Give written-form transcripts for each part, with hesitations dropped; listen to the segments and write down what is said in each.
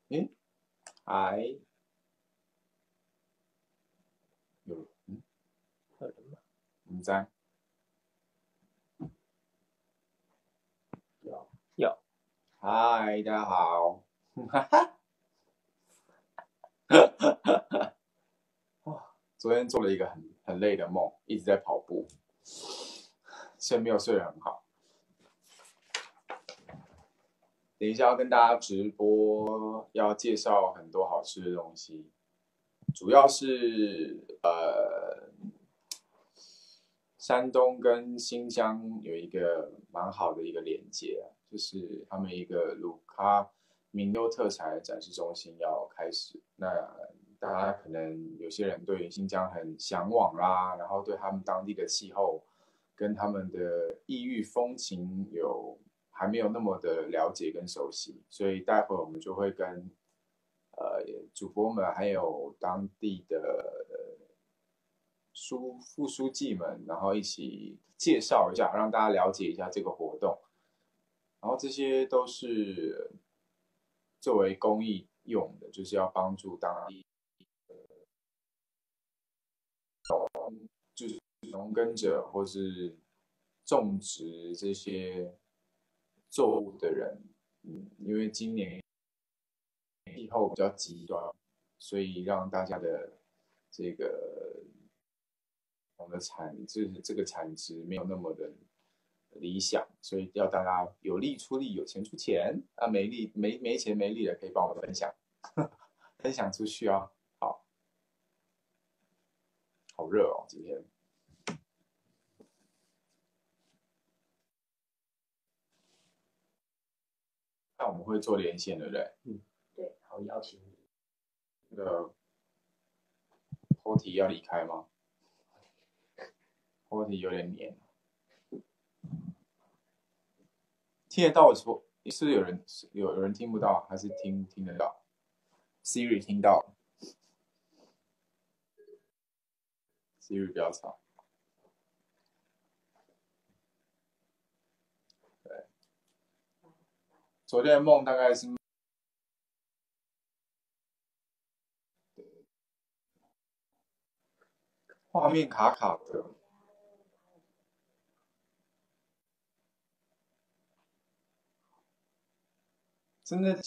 诶，还有有人吗？ 唔知。 有。 嗨，大家好。昨天做了一个很累的梦，一直在跑步，所以没有睡得很好。等一下要跟大家直播，要介绍很多好吃的东西，主要是山东跟新疆有一个蛮好的一个连接啊，就是他们一个鲁咖名优特产展示中心要开始。那大家可能有些人对新疆很向往啦，然后对他们当地的气候跟他们的异域风情还没有那么的了解跟熟悉，所以待会我们就会跟主播们还有当地的副书记们，然后一起介绍一下，让大家了解一下这个活动。然后这些都是作为公益用的，就是要帮助当地就是农耕者或是种植这些作物的人。因为今年气候比较极端，所以让大家的这个这个产值没有那么的理想，所以要大家有力出力，有钱出钱啊，没钱没力的可以帮我们分享，分享出去啊。好，好热哦，今天。那我们会做连线，对不对？ 对，好，邀请你。 那个 Potty 要离开吗？Potty 有点黏，听得到我说，是不是有人听不到，还是听得到？Siri 听到 ，Siri 不要吵。对，昨天的梦大概是画面卡卡的，真的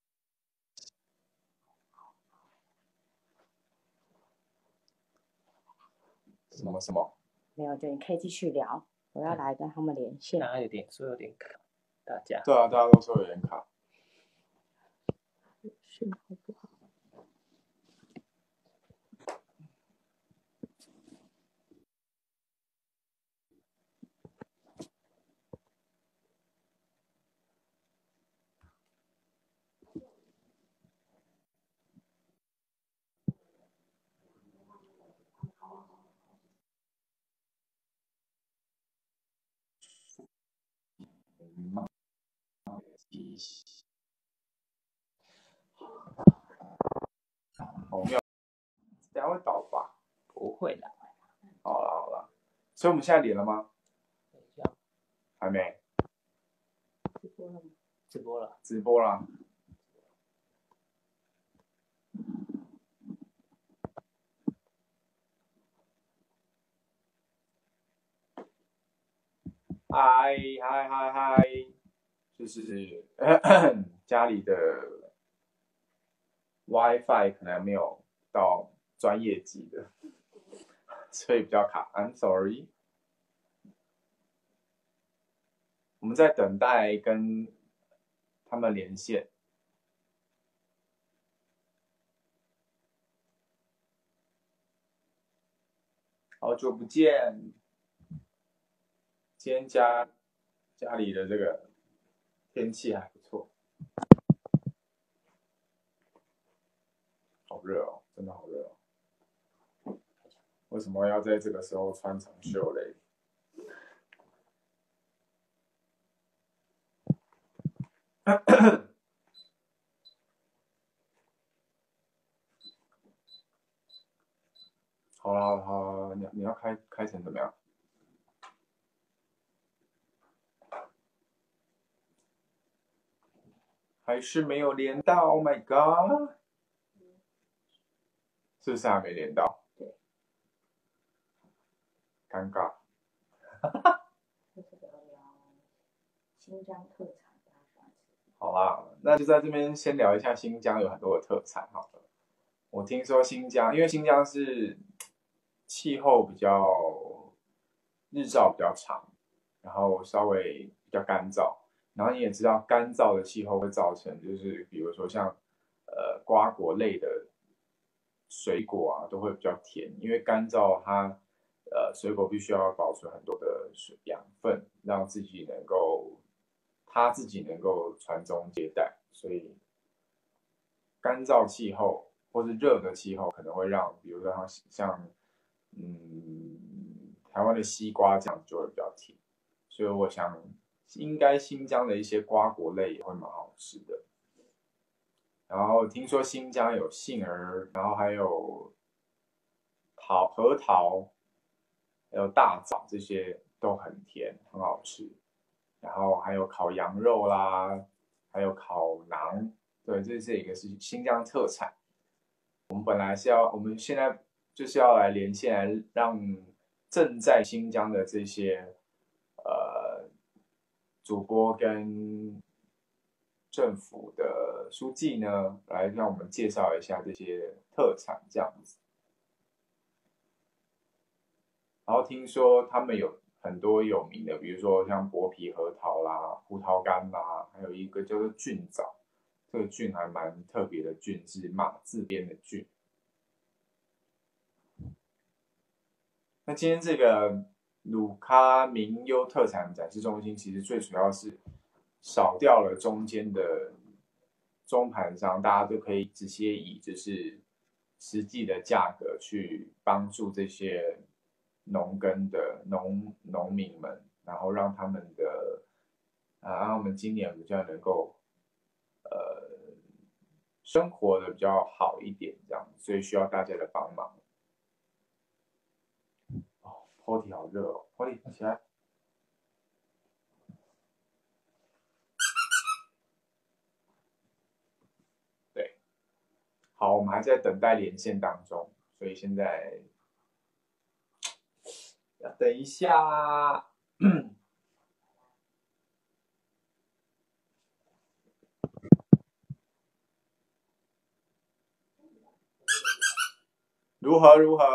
什么？ 没有，就你可以继续聊。我要来跟他们连线。 那有点说有点卡，大家。 对啊，大家都说有点卡。 讯号不好。 好妙，等下会倒吧？ 不会啦。 好了好了，所以我们现在连了吗？ 等一下， 还没。 直播了吗？ 直播了。 直播啦。嗨嗨嗨嗨，就是家里的 WiFi 可能没有到专业级的，所以比较卡。I'm sorry。我们在等待跟他们连线。好久不见。今天家里的这个天气还不错，好热哦，真的好热哦。为什么要在这个时候穿长袖嘞？好啦好啦，你要开成怎么样？ 还是没有连到 ？Oh my god！ 是不是还没连到？ 对， 尴尬。 就是聊聊新疆特产，大家喜欢吃。 好啦，那就在这边先聊一下新疆有很多的特产好了。我听说新疆，因为新疆是气候比较日照比较长，然后稍微比较干燥，然后你也知道干燥的气候会造成就是比如说像瓜果类的水果啊都会比较甜，因为干燥它水果必须要保存很多的养分，让它自己能够传宗接代，所以干燥气候或是热的气候可能会让，比如说像台湾的西瓜这样就会比较甜，所以我想应该新疆的一些瓜果类也会蛮好吃的。然后听说新疆有杏儿，然后还有核桃，还有大枣，这些都很甜，很好吃。然后还有烤羊肉啦，还有烤馕，对，这一个是新疆特产。我们现在就是要来连线，来让正在新疆的这些主播跟政府的书记呢，来让我们介绍一下这些特产这样子。然后听说他们有很多有名的，比如说像剥皮核桃啦、葡萄干啦，还有一个叫做菌枣，这个菌还蛮特别的菌，是马字边的菌。那今天这个鲁咖名优特产展示中心，其实最主要是少掉了中间的中盘商，大家都可以直接以就是实际的价格去帮助这些农耕的农民们，然后让他们今年比较能够生活的比较好一点，这样，所以需要大家的帮忙。Potty 好热哦 ，Potty 起来。对，好，我们还在等待连线当中，所以现在要等一下。如何？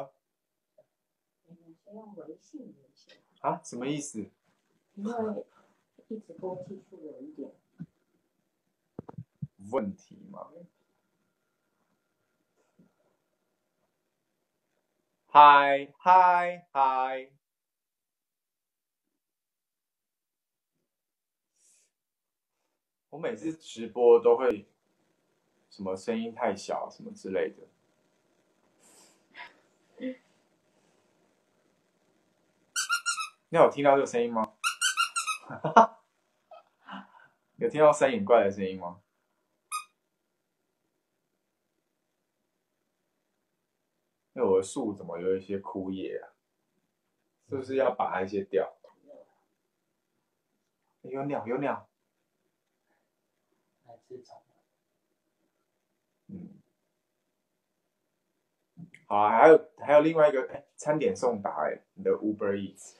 先用微信连线啊？什么意思？ 因为一直播技术有一点问题吗？嗨！我每次直播都会什么声音太小什么之类的。你有听到这个声音吗？有听到三眼怪的声音吗？因为我的树怎么有一些枯叶啊？是不是要把它一些掉？有鸟！ 来自虫。 好啊，还有另外一个，餐点送达，你的 Uber Eats。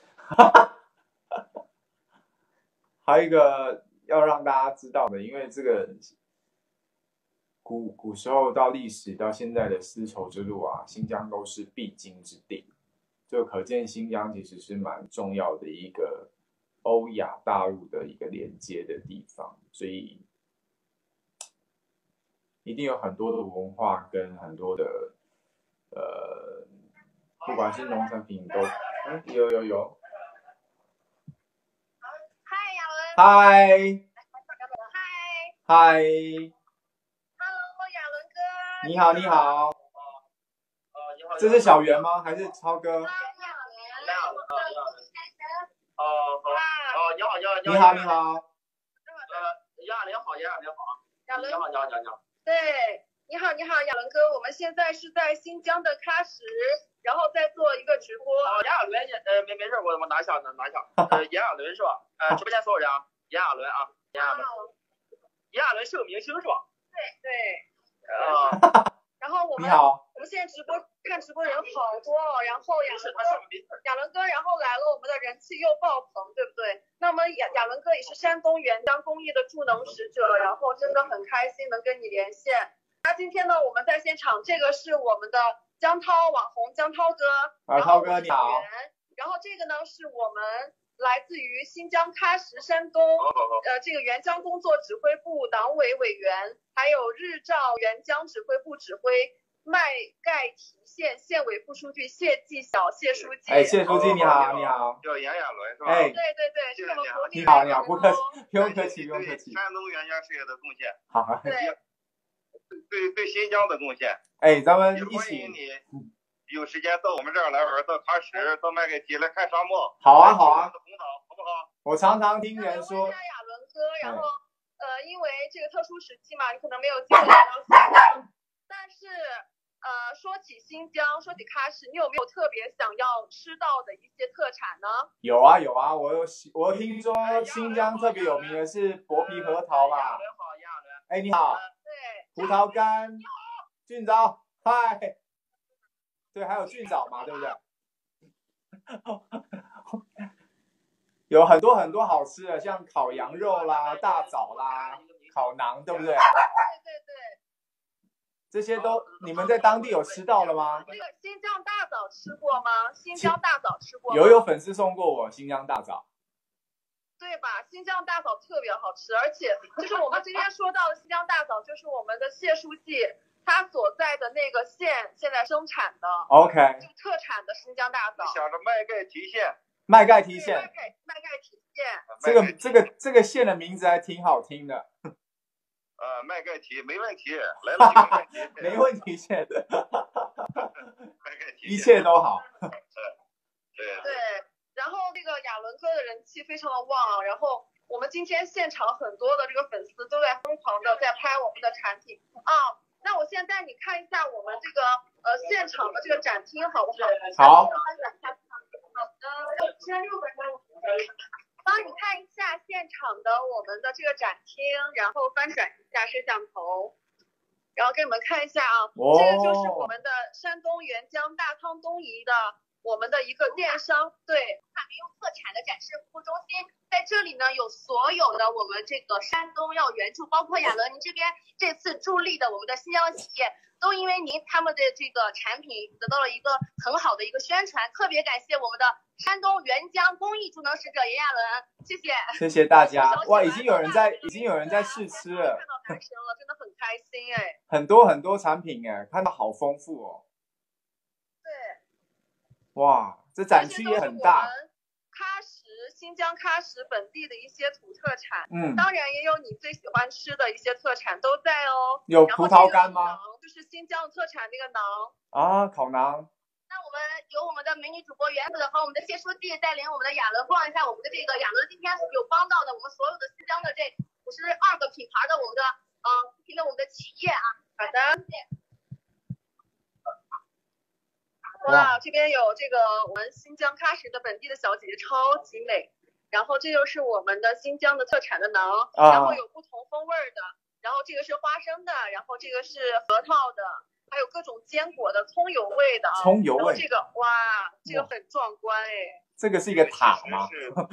还有一个要让大家知道的，因为这个古时候到历史到现在的丝绸之路啊，新疆都是必经之地，就可见新疆其实是蛮重要的一个欧亚大陆的一个连接的地方，所以一定有很多的文化跟很多的不管是农产品都，有。 嗨，亚伦。 嗨。 Hello， 亚伦哥。 你好。 你好。 这是小圆吗？还是超哥？ 你好。 你好。 亚伦哥，我们现在是在新疆的喀什，然后再做一个直播。 炎亚纶，没事，我拿下。炎亚纶是吧？直播间所有人啊，炎亚纶啊，炎亚纶。 炎亚纶是个明星是吧？ 对。然后我们现在看直播人好多哦，然后亚伦哥，然后来了，我们的人气又爆棚，对不对？那么亚伦哥也是山东援疆公益的助能使者，然后真的很开心能跟你连线。那今天呢，我们在现场，这个是我们的江涛网红江涛哥， 涛哥你好。 然后这个呢是我们来自于新疆喀什山东这个援疆工作指挥部党委委员，还有日照援疆指挥部指挥麦盖提县委副书记谢继晓谢书记。 谢书记你好，你好。 叫炎亚纶是吧？ 对，这个国民你好，不客气，不用客气。 山东援疆事业的贡献。 好。 对新疆的贡献。 咱们一起。 欢迎你有时间到我们这儿来玩，到喀什，到麦盖提来看沙漠。 好啊。 好不好？ 我常常听人说。 问一下亚伦哥，然后因为这个特殊时期嘛，你可能没有机会来到新疆，但是说起新疆，说起喀什，你有没有特别想要吃到的一些特产呢？ 有啊，我听说新疆特别有名的是薄皮核桃吧。 亚伦。 你好。 对。 葡萄干。菌枣，嗨。对，还有菌枣嘛，对不对？有很多很多好吃的，像烤羊肉啦、大枣啦、烤馕，对不对？ 对。 这些都你们在当地有吃到了吗？ 这个新疆大枣吃过吗？新疆大枣吃过吗？ 有粉丝送过我新疆大枣。 对吧？新疆大枣特别好吃，而且就是我们今天说到的新疆大枣，就是我们的谢书记他所在的那个县现在生产的 ，OK， 就特产的新疆大枣。 想着麦盖提县。 麦盖提县。 这个县的名字还挺好听的。 麦盖提没问题，来了没问题县。 麦盖提一切都好。 对。然后这个亚伦哥的人气非常的旺，然后我们今天现场很多的这个粉丝都在疯狂的在拍我们的产品啊。那我现在你看一下我们这个现场的这个展厅好不好？好的，帮你看一下现场的我们的这个展厅，然后翻转一下摄像头，然后给你们看一下啊，这个就是我们的山东援疆大康东夷的我们的一个电商对民用特产的展示服务中心，在这里呢有所有的我们这个山东要援助，包括亚伦您这边这次助力的我们的新疆企业，都因为他们的这个产品得到了一个很好的一个宣传，特别感谢我们的山东援疆公益助能使者炎亚纶，谢谢大家。哇，已经有人在试吃了， 看到男神了，真的很开心很多很多产品看到好丰富哦。 对。 哇，这展区也很大。 新疆喀什本地的一些土特产，当然也有你最喜欢吃的一些特产都在哦。 有葡萄干吗？ 就是新疆特产那个馕啊，烤馕。 那我们有我们的美女主播原子和我们的谢书记带领我们的亚伦逛一下我们的这个亚伦今天有帮到的我们所有的新疆的这52个品牌的我们的我们的企业啊。好的。哇，这边有这个我们新疆喀什的本地的小姐姐超级美，然后这就是我们的新疆的特产的馕，然后有不同风味的，然后这个是花生的，然后这个是核桃的，还有各种坚果的，葱油味的啊。 葱油味。 这个哇，这个很壮观这个是一个塔吗？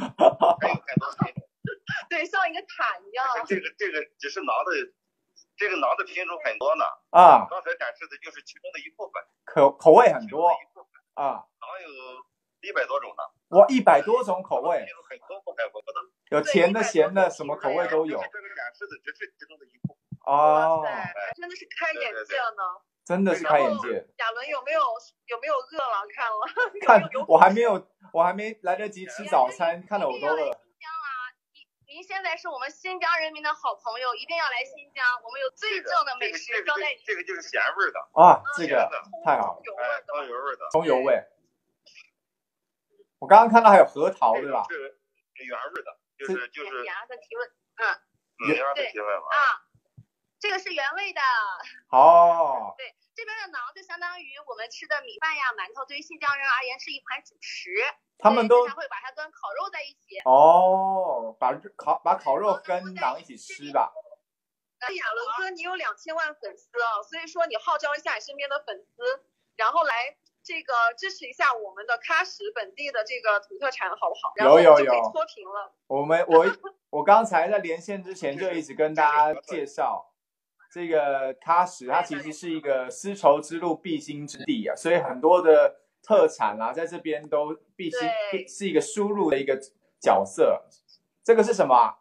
对，像一个塔一样。 这个只是馕的。这个馕的品种很多呢，刚才展示的就是其中的一部分， 口味很多啊， 馕有100多种呢。 哇，100多种口味， 很丰富很丰富的， 有甜的、咸的，什么口味都有。 这个展示的只是其中的一部分。 哇塞，真的是开眼界呢！ 真的是开眼界。 亚伦有没有饿了？看， 我还没来得及吃早餐，看得我都饿。 您现在是我们新疆人民的好朋友，一定要来新疆，我们有最正的美食招待你。 这个就是咸味的啊，这个太好了，葱油味。我刚刚看到还有核桃，对吧？ 是原味的，就是雅的提问， 原的提问啊，这个是原味的。 哦。 对，这边的馕就相当于我们吃的米饭呀、馒头，对于新疆人而言是一款主食。 他们都会把它跟烤肉在一起。 哦，把烤肉跟馕一起吃吧。 亚伦哥，你有2000万粉丝啊，所以说你号召一下你身边的粉丝，然后来这个支持一下我们的喀什本地的这个土特产，好不好？然后就可以脱贫了。 我刚才在连线之前就一直跟大家介绍，这个喀什它其实是一个丝绸之路必经之地啊，所以很多的特产啊，在这边都必须是一个输入的一个角色。这个是什么？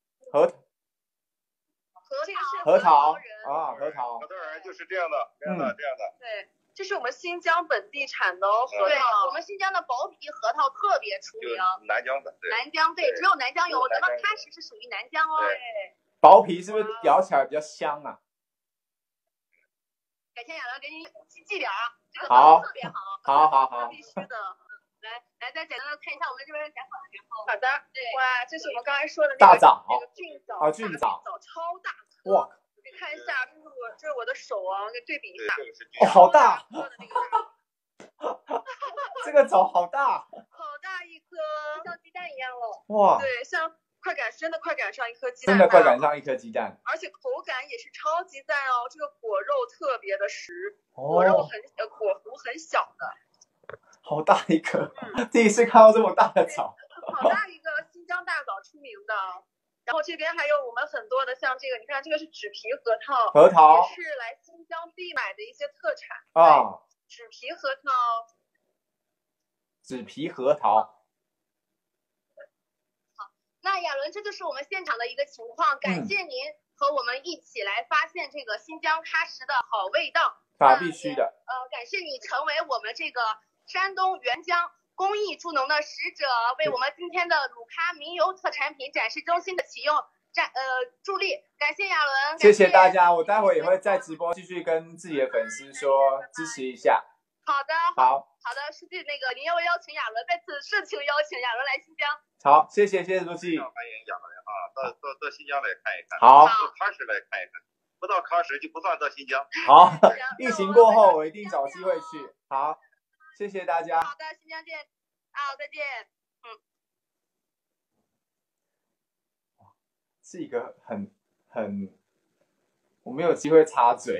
核桃啊，核桃人就是这样的，这样的。 对，这是我们新疆本地产的核桃。 对，我们新疆的薄皮核桃特别出名。 南疆的，对。 南疆对，只有南疆有，我觉得喀什是属于南疆哦。 对。 薄皮是不是咬起来比较香啊？ 改天亚伦给你寄点啊，这个好， 特别好。好， 必须的。来，再简单的看一下我们这边的展馆，然后。 好的，对，哇，这是我们刚才说的大枣， 那个菌枣啊，菌枣超大颗， 哇！ 你看一下，这是我的手啊，我给对比一下， 哦，好大， 颗的那个这个枣好大， 好大一颗， 像鸡蛋一样了， 哇！ 对，像真的快赶上一颗鸡蛋， 真的快赶上一颗鸡蛋， 而且口感也是超级赞哦，这个果肉特别的实，果肉果核很小的。 好大一颗，第一次看到这么大的枣， 好大一个新疆大枣出名的。然后这边还有我们很多的像这个，你看这个是纸皮核桃，也是来新疆必买的一些特产啊。纸皮核桃。 好，那亚伦，这就是我们现场的一个情况，感谢您和我们一起来发现这个新疆喀什的好味道。 那必须的。 感谢你成为我们这个山东沅江公益助农的使者，为我们今天的鲁喀民邮特产品展示中心的启用助力，感谢亚伦， 谢谢大家，我待会也会在直播继续跟自己的粉丝说支持一下。 好的，好的，书记那个您要不要邀请亚伦，在此盛情邀请亚伦来新疆。 好，谢谢书记。 欢迎亚伦啊，到新疆来看一看， 好， 到喀什来看一看，不到喀什就不算到新疆。 好，疫情过后我一定找机会去。好，谢谢大家。 好的，新疆见。好，再见。 是一个很，我没有机会插嘴，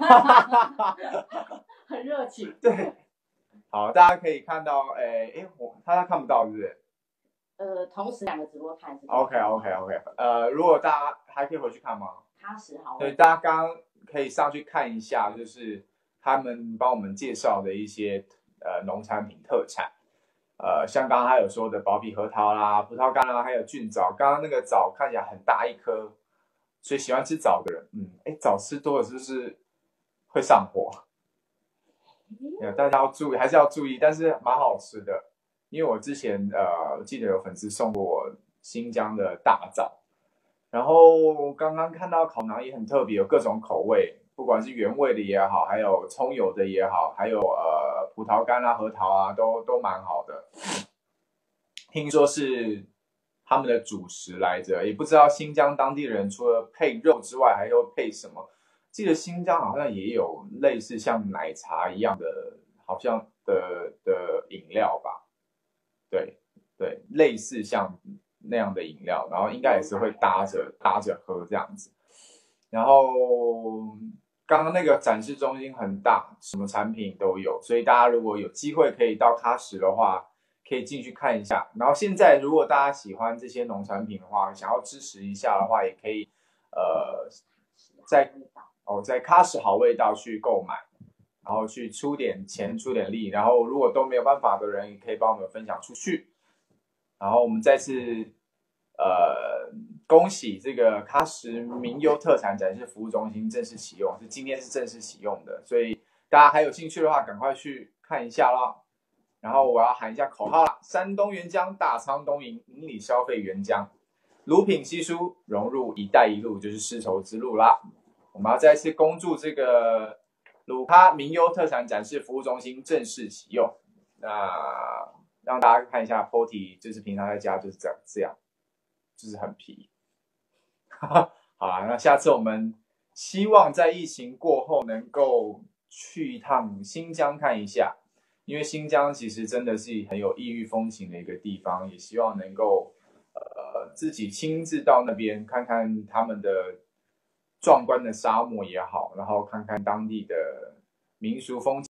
很热情。 对，好，大家可以看到，他看不到是不是？ 同时2个直播看是。 OK， 如果大家还可以回去看吗？ 喀什好。 对，大家刚刚可以上去看一下，就是他们帮我们介绍的一些农产品特产。像刚刚他有说的薄皮核桃啦、葡萄干啦，还有菌枣。刚刚那个枣看起来很大一颗，所以喜欢吃枣的人，枣吃多了是不是会上火？大家要注意，还是要注意，但是蛮好吃的。因为我之前记得有粉丝送过我新疆的大枣，然后刚刚看到烤馕也很特别，有各种口味。不管是原味的也好，还有葱油的也好，还有葡萄干啊、核桃啊，都蛮好的。听说是他们的主食来着，也不知道新疆当地人除了配肉之外，还有配什么？记得新疆好像也有类似像奶茶一样的，好像的饮料吧？对，类似像那样的饮料，然后应该也是会搭着喝这样子。然后刚刚那个展示中心很大，什么产品都有，所以大家如果有机会可以到喀什的话，可以进去看一下。然后现在如果大家喜欢这些农产品的话，想要支持一下的话，也可以在喀什好味道去购买，然后去出点钱出点力，然后如果都没有办法的人，也可以帮我们分享出去。然后我们再次恭喜这个喀什民优特产展示服务中心正式启用，今天是正式启用的，所以大家还有兴趣的话，赶快去看一下啦。然后我要喊一下口号啦：山东沅江，大仓东营，引领消费沅江，鲁品稀疏，融入一带一路，就是丝绸之路啦。我们要再次恭祝这个鲁喀民优特产展示服务中心正式启用。那让大家看一下 POTY， 就是平常在家就是这样，就是很皮。好啦，那下次我们希望在疫情过后能够去一趟新疆看一下，因为新疆其实真的是很有异域风情的一个地方，也希望能够自己亲自到那边看看他们的壮观的沙漠也好，然后看看当地的民俗风情。